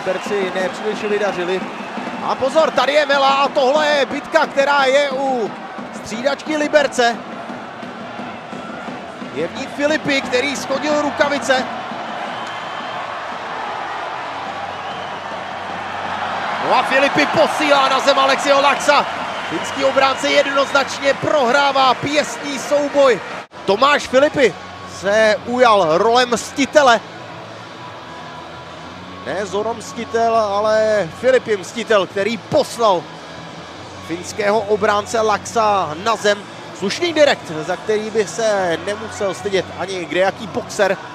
Liberci nepříliš vydařili. A pozor, tady je Vela a tohle je bitka, která je u střídačky Liberce. Je v ní Filipy, který shodil rukavice. No a Filipy posílá na zem Aleksiho Laxa. Finský obránce jednoznačně prohrává pěstní souboj. Tomáš Filipy se ujal role mstitele. Ne Zoro Mstitel, ale Filipy Mstitel, který poslal finského obránce Laxa na zem. Slušný direkt, za který by se nemusel stydět ani kdejaký boxer.